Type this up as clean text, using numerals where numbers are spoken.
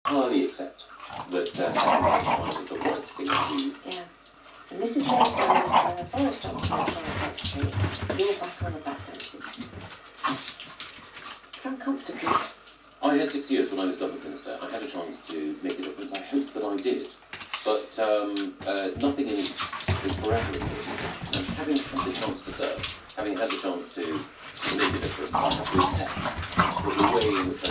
entirely accept that sacrifice is the right thing to do. Yeah. And Mrs. May's Prime Minister, Boris Johnson as Foreign Secretary, you're back on the backbenches. It's uncomfortable. I had 6 years when I was Government Minister. I had a chance to make a difference. I hope that I did. But nothing is forever important. And having had the chance to serve, having had the chance to make a difference, I have to accept that the way in which